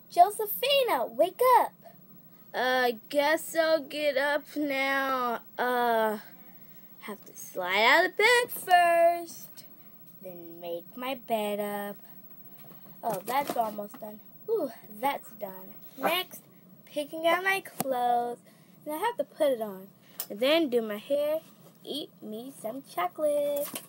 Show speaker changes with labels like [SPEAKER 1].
[SPEAKER 1] Josephina, wake up.
[SPEAKER 2] Guess I'll get up now. Have to slide out of bed first.
[SPEAKER 1] Then make my bed up. Oh, that's almost done. Ooh, that's done. Next, picking out my clothes. And I have to put it on. And then do my hair. Eat me some chocolate.